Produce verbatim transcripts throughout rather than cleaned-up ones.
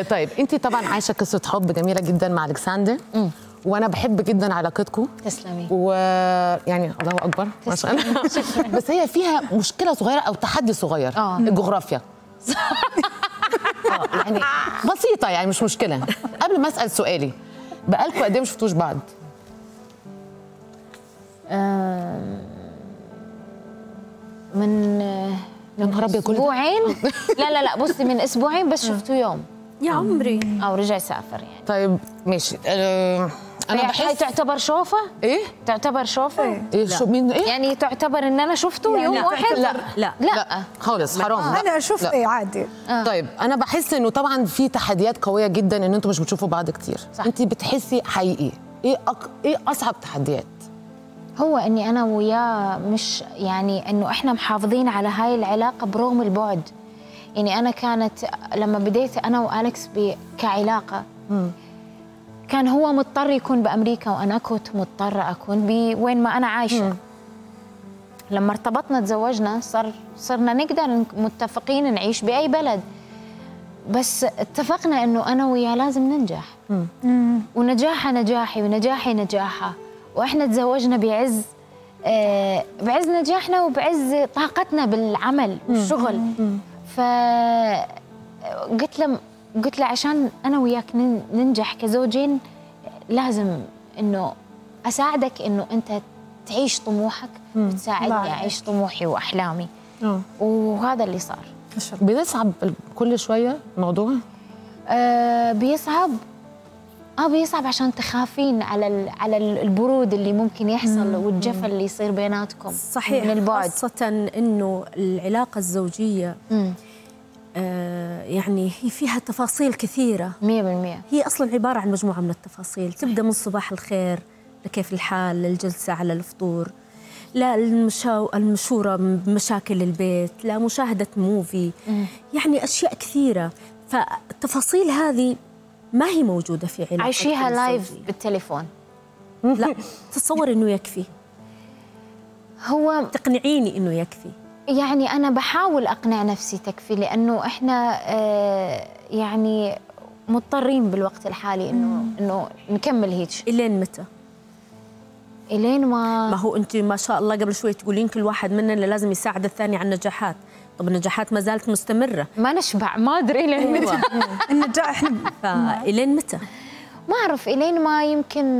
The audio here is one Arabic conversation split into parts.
آه طيب انت طبعا عايشه قصه حب جميله جدا مع الكسندر، وانا بحب جدا علاقتكم. تسلمي. ويعني الله اكبر ما شاء الله. بس هي فيها مشكله صغيره او تحدي صغير. اه الجغرافيا. اه يعني بسيطه، يعني مش مشكله. قبل ما اسال سؤالي، بقالكم قد ايه ما شفتوش بعض؟ من يا نهار ابيض، كل ده؟ اسبوعين. لا لا لا بصي، من اسبوعين بس شفته يوم يا عمري. او رجع سافر يعني. طيب ماشي. أه انا بحس هي تعتبر شوفه؟ ايه؟ تعتبر شوفه؟ إيه؟ ايه شو مين ايه؟ يعني تعتبر ان انا شفته يعني يوم لا واحد؟ لا لا لا, لا خالص، حرام. انا شفت لا. عادي. آه. طيب انا بحس انه طبعا في تحديات قويه جدا ان انتم مش بتشوفوا بعض كتير. صح. انت بتحسي حقيقي ايه أك... ايه اصعب تحديات؟ هو اني انا وياه مش يعني انه احنا محافظين على هاي العلاقه برغم البعد. يعني انا كانت لما بديت انا والكس كعلاقه مم. كان هو مضطر يكون بامريكا وانا كنت مضطره اكون بوين ما انا عايشه. مم. لما ارتبطنا تزوجنا صار صرنا نقدر متفقين نعيش باي بلد، بس اتفقنا انه انا وياه لازم ننجح. مم. ونجاحها نجاحي ونجاحي نجاحها، واحنا تزوجنا بعز آه بعز نجاحنا وبعز طاقتنا بالعمل والشغل. فقلت له قلت له عشان انا وياك ننجح كزوجين لازم انه اساعدك انه انت تعيش طموحك وتساعدني اعيش طموحي واحلامي. اه وهذا اللي صار. بنصعب كل شويه الموضوع؟ آه بيصعب. اه بيصعب عشان تخافين على على البرود اللي ممكن يحصل والجفا اللي يصير بيناتكم. صحيح. من البعد. خاصة انه العلاقة الزوجية مم. آه يعني هي فيها تفاصيل كثيرة. مية بالمية. هي اصلا عبارة عن مجموعة من التفاصيل، تبدا من صباح الخير لكيف الحال، للجلسة على الفطور، لا المشاو... المشورة بمشاكل البيت، لا مشاهدة موفي. مم. يعني اشياء كثيرة، فالتفاصيل هذه ما هي موجودة في علاقة. عيشيها لايف بالتليفون. لا تصور انه يكفي. هو تقنعيني انه يكفي. يعني انا بحاول اقنع نفسي تكفي، لانه احنا آه يعني مضطرين بالوقت الحالي انه انه نكمل هيك. الين متى؟ الين ما ما هو انت ما شاء الله قبل شوي تقولين كل واحد مننا لازم يساعد الثاني على النجاحات. طب النجاحات ما زالت مستمرة. ما نشبع، ما ادري الين متى. النجاح احنا فالين متى؟ ما اعرف، الين ما يمكن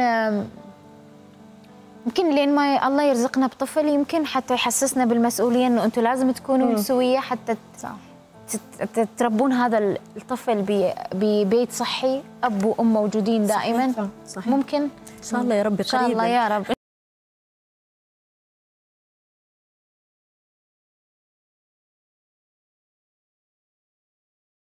يمكن لين ما الله يرزقنا بطفل، يمكن حتى يحسسنا بالمسؤوليه انه انتم لازم تكونوا سويه حتى تربون هذا الطفل ببيت صحي، اب وام موجودين دائما. صحيح. ممكن ان شاء الله يا رب قريبا. ان شاء الله يا رب.